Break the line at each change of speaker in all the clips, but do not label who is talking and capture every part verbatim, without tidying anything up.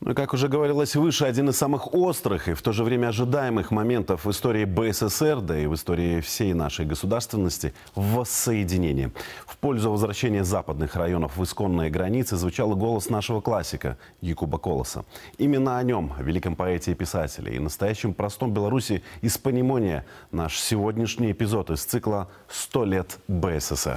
Ну и, как уже говорилось выше, один из самых острых и в то же время ожидаемых моментов в истории БССР, да и в истории всей нашей государственности – воссоединение. В пользу возвращения западных районов в исконные границы звучал голос нашего классика Якуба Колоса. Именно о нем, великом поэте и писателе, и настоящем простом Беларуси из понимания наш сегодняшний эпизод из цикла «сто лет БССР».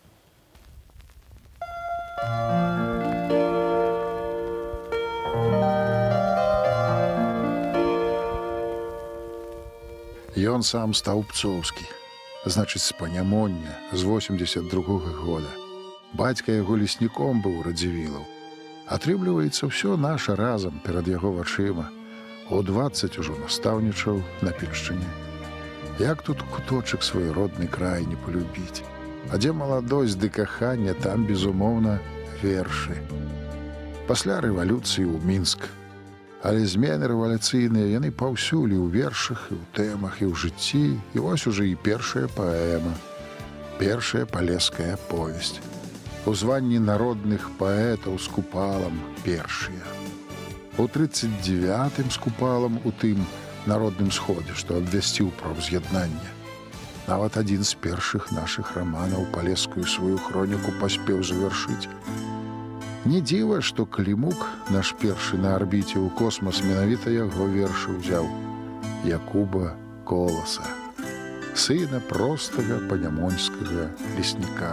Ён сам стаў пцоўскі, значыць, з панямоння, з восемьдесят другога года. Бацька яго лесніком быў Радзівілаў. Атрымліваецца, ўсё наша разам перад яго вачыма. У дваццаць ужо настаўнічаў на Пільшчыне. Як тут куточак свой родны край не полюбіць? А дзе маладосць ды каханне, там, безумоўна, вершы. Пасля рэвалюцыі ў Мінск. Але змены рэвалюцыйныя яны паўсюль і ў вершах, і ў тэмах, і ў жыцці, і вось уже і першая паэма, першая палеская повесць. У званні народных паэтаў з купалам першыя. У тридцать девятым з купалам у тым народным сходзе, што абвясціў пра ўз'яднанне. Нават адзін з першых нашых раманаў палескую сваю хроніку паспеў завяршыць. Не дзіва, што Клімук, наш першы на арбіце ў космас, менавіта яго вершы ўзяў. Якуба Колоса, сына простага панямонскага лесніка.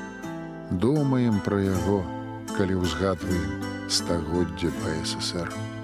Думаем пра яго, калі ўзгадваем стагоддзе БССР.